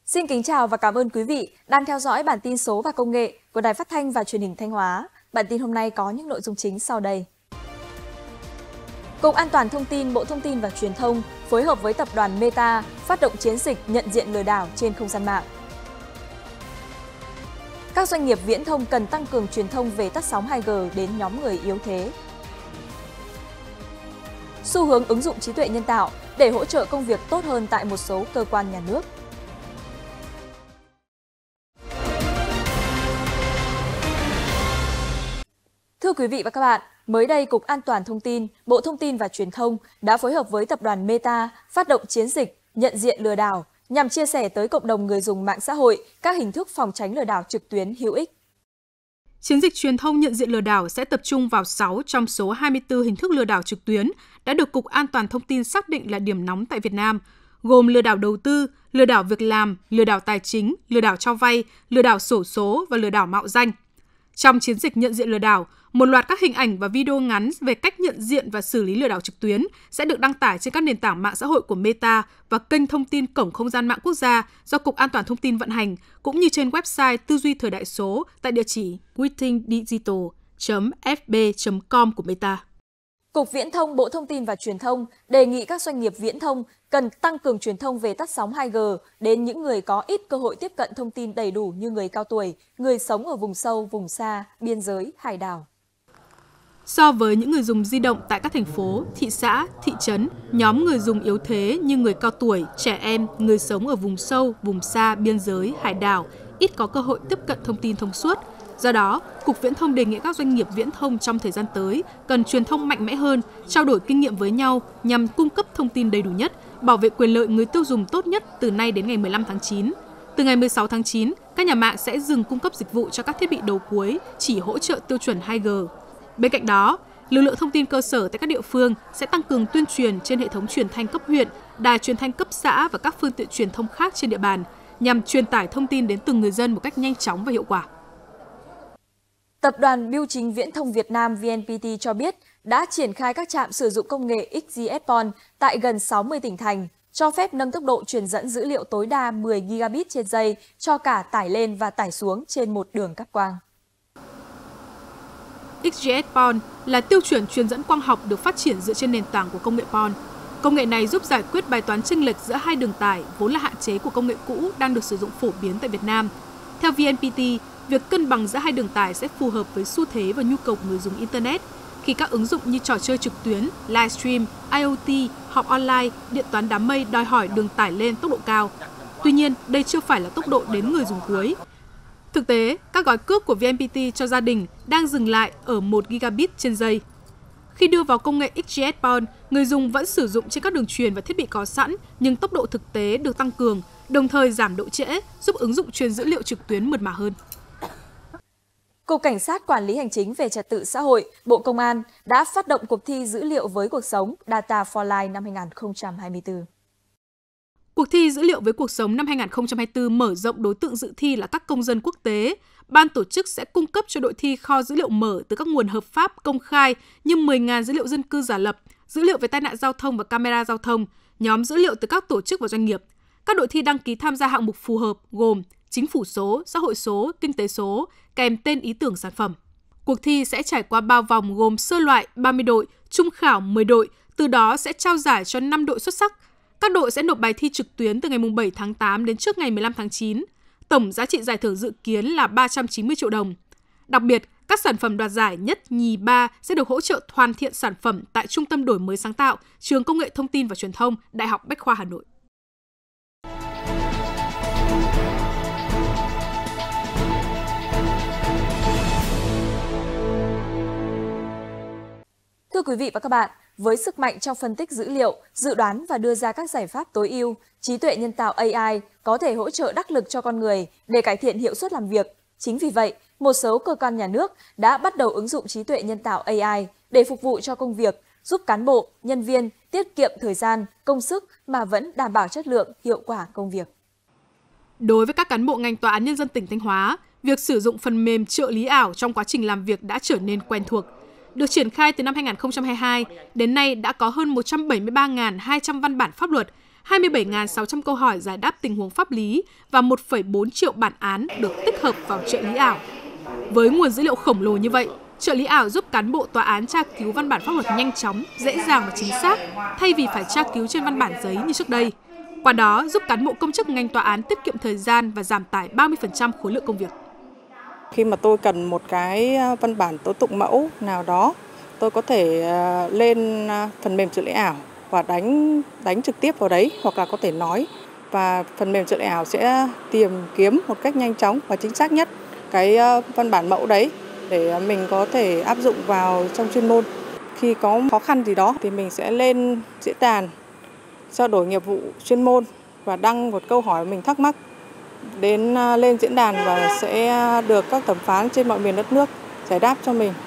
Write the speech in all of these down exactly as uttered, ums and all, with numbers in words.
Xin kính chào và cảm ơn quý vị đang theo dõi bản tin số và công nghệ của Đài Phát thanh và Truyền hình Thanh Hóa. Bản tin hôm nay có những nội dung chính sau đây. Cục An toàn Thông tin, Bộ Thông tin và Truyền thông phối hợp với tập đoàn Meta phát động chiến dịch nhận diện lừa đảo trên không gian mạng. Các doanh nghiệp viễn thông cần tăng cường truyền thông về tắt sóng hai G đến nhóm người yếu thế. Xu hướng ứng dụng trí tuệ nhân tạo để hỗ trợ công việc tốt hơn tại một số cơ quan nhà nước. Thưa quý vị và các bạn, mới đây Cục An toàn Thông tin, Bộ Thông tin và Truyền thông đã phối hợp với tập đoàn Meta phát động chiến dịch nhận diện lừa đảo nhằm chia sẻ tới cộng đồng người dùng mạng xã hội các hình thức phòng tránh lừa đảo trực tuyến hữu ích. Chiến dịch truyền thông nhận diện lừa đảo sẽ tập trung vào sáu trong số hai mươi tư hình thức lừa đảo trực tuyến đã được Cục An toàn Thông tin xác định là điểm nóng tại Việt Nam, gồm lừa đảo đầu tư, lừa đảo việc làm, lừa đảo tài chính, lừa đảo cho vay, lừa đảo xổ số và lừa đảo mạo danh. Trong chiến dịch nhận diện lừa đảo, một loạt các hình ảnh và video ngắn về cách nhận diện và xử lý lừa đảo trực tuyến sẽ được đăng tải trên các nền tảng mạng xã hội của Meta và kênh thông tin Cổng Không gian mạng quốc gia do Cục An toàn Thông tin vận hành, cũng như trên website Tư duy thời đại số tại địa chỉ withingdigital chấm f b chấm com của Meta. Cục Viễn thông, Bộ Thông tin và Truyền thông đề nghị các doanh nghiệp viễn thông cần tăng cường truyền thông về tắt sóng hai G đến những người có ít cơ hội tiếp cận thông tin đầy đủ như người cao tuổi, người sống ở vùng sâu, vùng xa, biên giới, hải đảo. So với những người dùng di động tại các thành phố, thị xã, thị trấn, nhóm người dùng yếu thế như người cao tuổi, trẻ em, người sống ở vùng sâu, vùng xa, biên giới, hải đảo, ít có cơ hội tiếp cận thông tin thông suốt. Do đó, Cục Viễn thông đề nghị các doanh nghiệp viễn thông trong thời gian tới cần truyền thông mạnh mẽ hơn, trao đổi kinh nghiệm với nhau nhằm cung cấp thông tin đầy đủ nhất, bảo vệ quyền lợi người tiêu dùng tốt nhất từ nay đến ngày mười lăm tháng chín. Từ ngày mười sáu tháng chín, các nhà mạng sẽ dừng cung cấp dịch vụ cho các thiết bị đầu cuối chỉ hỗ trợ tiêu chuẩn hai G. Bên cạnh đó, lực lượng thông tin cơ sở tại các địa phương sẽ tăng cường tuyên truyền trên hệ thống truyền thanh cấp huyện, đài truyền thanh cấp xã và các phương tiện truyền thông khác trên địa bàn nhằm truyền tải thông tin đến từng người dân một cách nhanh chóng và hiệu quả. Tập đoàn Bưu chính Viễn thông Việt Nam vê en pê tê cho biết đã triển khai các trạm sử dụng công nghệ ích giê ét pê o en tại gần sáu mươi tỉnh thành, cho phép nâng tốc độ truyền dẫn dữ liệu tối đa mười gigabit trên giây cho cả tải lên và tải xuống trên một đường cáp quang. ích giê ét pê o en là tiêu chuẩn truyền dẫn quang học được phát triển dựa trên nền tảng của công nghệ pê o en. Công nghệ này giúp giải quyết bài toán chênh lệch giữa hai đường tải vốn là hạn chế của công nghệ cũ đang được sử dụng phổ biến tại Việt Nam. Theo vê en pê tê, việc cân bằng giữa hai đường tải sẽ phù hợp với xu thế và nhu cầu của người dùng Internet khi các ứng dụng như trò chơi trực tuyến, livestream, IoT, họp online, điện toán đám mây đòi hỏi đường tải lên tốc độ cao. Tuy nhiên, đây chưa phải là tốc độ đến người dùng cuối. Thực tế, các gói cước của vê en pê tê cho gia đình đang dừng lại ở một gigabit trên giây. Khi đưa vào công nghệ ích giê ét pê o en, người dùng vẫn sử dụng trên các đường truyền và thiết bị có sẵn, nhưng tốc độ thực tế được tăng cường, đồng thời giảm độ trễ, giúp ứng dụng truyền dữ liệu trực tuyến mượt mà hơn. Cục Cảnh sát Quản lý Hành chính về Trật tự xã hội, Bộ Công an đã phát động cuộc thi dữ liệu với cuộc sống Data for Life năm hai nghìn không trăm hai mươi tư. Cuộc thi dữ liệu với cuộc sống năm hai nghìn không trăm hai mươi tư mở rộng đối tượng dự thi là các công dân quốc tế. Ban tổ chức sẽ cung cấp cho đội thi kho dữ liệu mở từ các nguồn hợp pháp công khai như mười nghìn dữ liệu dân cư giả lập, dữ liệu về tai nạn giao thông và camera giao thông, nhóm dữ liệu từ các tổ chức và doanh nghiệp. Các đội thi đăng ký tham gia hạng mục phù hợp gồm chính phủ số, xã hội số, kinh tế số, kèm tên ý tưởng sản phẩm. Cuộc thi sẽ trải qua ba vòng gồm sơ loại ba mươi đội, trung khảo mười đội, từ đó sẽ trao giải cho năm đội xuất sắc. Các đội sẽ nộp bài thi trực tuyến từ ngày bảy tháng tám đến trước ngày mười lăm tháng chín. Tổng giá trị giải thưởng dự kiến là ba trăm chín mươi triệu đồng. Đặc biệt, các sản phẩm đoạt giải nhất, nhì, ba sẽ được hỗ trợ hoàn thiện sản phẩm tại Trung tâm Đổi mới sáng tạo, Trường Công nghệ Thông tin và Truyền thông, Đại học Bách khoa Hà Nội. Thưa quý vị và các bạn, với sức mạnh trong phân tích dữ liệu, dự đoán và đưa ra các giải pháp tối ưu, trí tuệ nhân tạo A I có thể hỗ trợ đắc lực cho con người để cải thiện hiệu suất làm việc. Chính vì vậy, một số cơ quan nhà nước đã bắt đầu ứng dụng trí tuệ nhân tạo A I để phục vụ cho công việc, giúp cán bộ, nhân viên tiết kiệm thời gian, công sức mà vẫn đảm bảo chất lượng, hiệu quả công việc. Đối với các cán bộ ngành Tòa án Nhân dân tỉnh Thanh Hóa, việc sử dụng phần mềm trợ lý ảo trong quá trình làm việc đã trở nên quen thuộc. Được triển khai từ năm hai nghìn không trăm hai mươi hai, đến nay đã có hơn một trăm bảy mươi ba nghìn hai trăm văn bản pháp luật, hai mươi bảy nghìn sáu trăm câu hỏi giải đáp tình huống pháp lý và một phẩy bốn triệu bản án được tích hợp vào trợ lý ảo. Với nguồn dữ liệu khổng lồ như vậy, trợ lý ảo giúp cán bộ tòa án tra cứu văn bản pháp luật nhanh chóng, dễ dàng và chính xác, thay vì phải tra cứu trên văn bản giấy như trước đây. Qua đó, giúp cán bộ công chức ngành tòa án tiết kiệm thời gian và giảm tải ba mươi phần trăm khối lượng công việc. Khi mà tôi cần một cái văn bản tố tụng mẫu nào đó, tôi có thể lên phần mềm trợ lý ảo và đánh đánh trực tiếp vào đấy, hoặc là có thể nói, và phần mềm trợ lý ảo sẽ tìm kiếm một cách nhanh chóng và chính xác nhất cái văn bản mẫu đấy để mình có thể áp dụng vào trong chuyên môn. Khi có khó khăn gì đó thì mình sẽ lên diễn đàn trao đổi nghiệp vụ chuyên môn và đăng một câu hỏi mình thắc mắc đến lên diễn đàn và sẽ được các thẩm phán trên mọi miền đất nước giải đáp cho mình.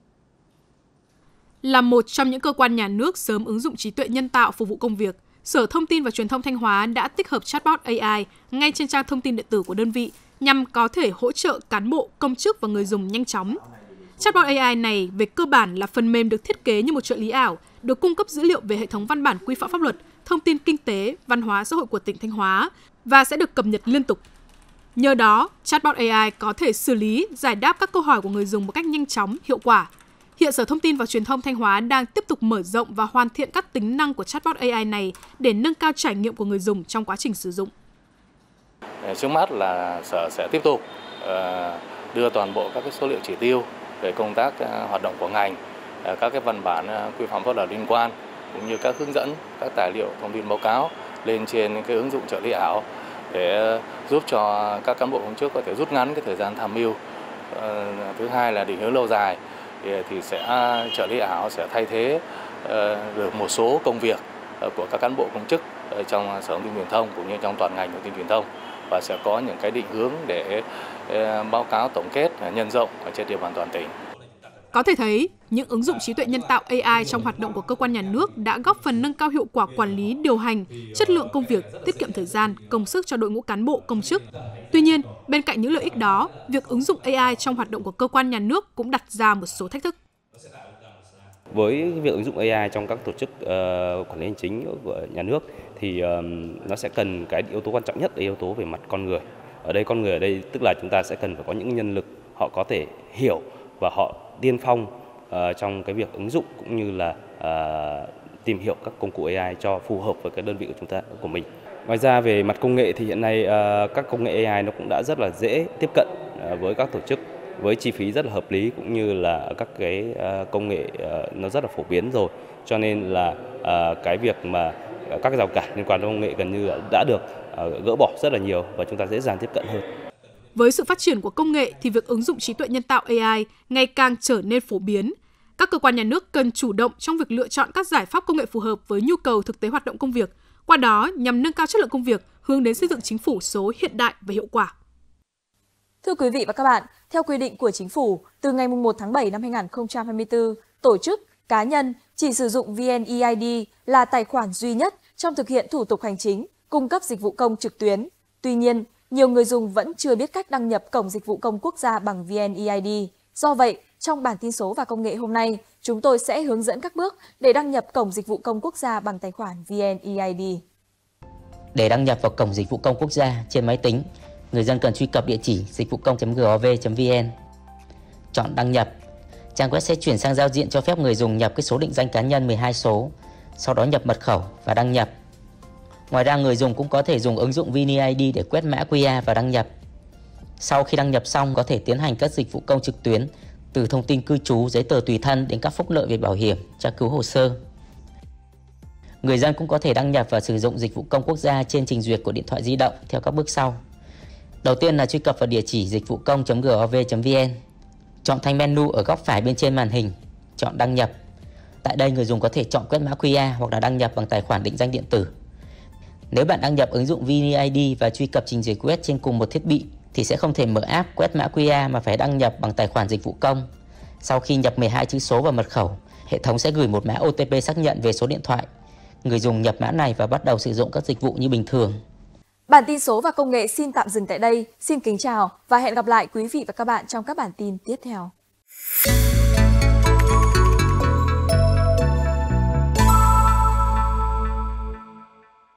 Là một trong những cơ quan nhà nước sớm ứng dụng trí tuệ nhân tạo phục vụ công việc, Sở Thông tin và Truyền thông Thanh Hóa đã tích hợp chatbot a i ngay trên trang thông tin điện tử của đơn vị nhằm có thể hỗ trợ cán bộ, công chức và người dùng nhanh chóng. Chatbot a i này về cơ bản là phần mềm được thiết kế như một trợ lý ảo, được cung cấp dữ liệu về hệ thống văn bản quy phạm pháp luật, thông tin kinh tế, văn hóa xã hội của tỉnh Thanh Hóa và sẽ được cập nhật liên tục. Nhờ đó, chatbot a i có thể xử lý, giải đáp các câu hỏi của người dùng một cách nhanh chóng, hiệu quả. Hiện Sở Thông tin và Truyền thông Thanh Hóa đang tiếp tục mở rộng và hoàn thiện các tính năng của chatbot a i này để nâng cao trải nghiệm của người dùng trong quá trình sử dụng. Trước mắt là Sở sẽ tiếp tục đưa toàn bộ các cái số liệu chỉ tiêu về công tác hoạt động của ngành, các cái văn bản quy phạm pháp luật liên quan cũng như các hướng dẫn, các tài liệu thông tin báo cáo lên trên cái ứng dụng trợ lý ảo để giúp cho các cán bộ công chức có thể rút ngắn cái thời gian tham mưu. Thứ hai là định hướng lâu dài thì sẽ trợ lý ảo sẽ thay thế được một số công việc của các cán bộ công chức trong Sở Thông tin Truyền thông cũng như trong toàn ngành thông tin truyền thông, và sẽ có những cái định hướng để báo cáo tổng kết nhân rộng ở trên địa bàn toàn tỉnh. Có thể thấy, những ứng dụng trí tuệ nhân tạo a i trong hoạt động của cơ quan nhà nước đã góp phần nâng cao hiệu quả quản lý, điều hành, chất lượng công việc, tiết kiệm thời gian, công sức cho đội ngũ cán bộ, công chức. Tuy nhiên, bên cạnh những lợi ích đó, việc ứng dụng a i trong hoạt động của cơ quan nhà nước cũng đặt ra một số thách thức. Với việc ứng dụng a i trong các tổ chức uh, quản lý hành chính của nhà nước thì uh, nó sẽ cần cái yếu tố quan trọng nhất là yếu tố về mặt con người. Ở đây con người ở đây tức là chúng ta sẽ cần phải có những nhân lực họ có thể hiểu và họ tiên phong uh, trong cái việc ứng dụng cũng như là uh, tìm hiểu các công cụ a i cho phù hợp với cái đơn vị của chúng ta của mình. Ngoài ra về mặt công nghệ thì hiện nay uh, các công nghệ a i nó cũng đã rất là dễ tiếp cận uh, với các tổ chức với chi phí rất là hợp lý, cũng như là các cái uh, công nghệ uh, nó rất là phổ biến rồi, cho nên là uh, cái việc mà các cái rào cản liên quan đến công nghệ gần như là đã được uh, gỡ bỏ rất là nhiều và chúng ta dễ dàng tiếp cận hơn. Với sự phát triển của công nghệ thì việc ứng dụng trí tuệ nhân tạo a i ngày càng trở nên phổ biến. Các cơ quan nhà nước cần chủ động trong việc lựa chọn các giải pháp công nghệ phù hợp với nhu cầu thực tế hoạt động công việc, qua đó nhằm nâng cao chất lượng công việc, hướng đến xây dựng chính phủ số hiện đại và hiệu quả. Thưa quý vị và các bạn, theo quy định của Chính phủ, từ ngày mùng một tháng bảy năm hai nghìn không trăm hai mươi tư, tổ chức, cá nhân chỉ sử dụng vê en e i đê là tài khoản duy nhất trong thực hiện thủ tục hành chính, cung cấp dịch vụ công trực tuyến. Tuy nhiên, nhiều người dùng vẫn chưa biết cách đăng nhập Cổng Dịch vụ Công Quốc gia bằng vê en e i đê. Do vậy, trong bản tin số và công nghệ hôm nay, chúng tôi sẽ hướng dẫn các bước để đăng nhập Cổng Dịch vụ Công Quốc gia bằng tài khoản vê en e i đê. Để đăng nhập vào Cổng Dịch vụ Công Quốc gia trên máy tính, người dân cần truy cập địa chỉ dịch vụ công chấm gov chấm vn. Chọn đăng nhập. Trang web sẽ chuyển sang giao diện cho phép người dùng nhập cái số định danh cá nhân mười hai số, sau đó nhập mật khẩu và đăng nhập. Ngoài ra, người dùng cũng có thể dùng ứng dụng vê en e i đê để quét mã quy rờ và đăng nhập. Sau khi đăng nhập xong, có thể tiến hành các dịch vụ công trực tuyến từ thông tin cư trú, giấy tờ tùy thân đến các phúc lợi về bảo hiểm, tra cứu hồ sơ. Người dân cũng có thể đăng nhập và sử dụng dịch vụ công quốc gia trên trình duyệt của điện thoại di động theo các bước sau. Đầu tiên là truy cập vào địa chỉ dịch vụ công chấm gov chấm vn. Chọn thanh menu ở góc phải bên trên màn hình, chọn đăng nhập. Tại đây, người dùng có thể chọn quét mã quy rờ hoặc là đăng nhập bằng tài khoản định danh điện tử. Nếu bạn đăng nhập ứng dụng vê en e i đê và truy cập trình duyệt web trên cùng một thiết bị thì sẽ không thể mở app quét mã quy rờ mà phải đăng nhập bằng tài khoản dịch vụ công. Sau khi nhập mười hai chữ số vào mật khẩu, hệ thống sẽ gửi một mã ô tê pê xác nhận về số điện thoại. Người dùng nhập mã này và bắt đầu sử dụng các dịch vụ như bình thường. Bản tin số và công nghệ xin tạm dừng tại đây. Xin kính chào và hẹn gặp lại quý vị và các bạn trong các bản tin tiếp theo.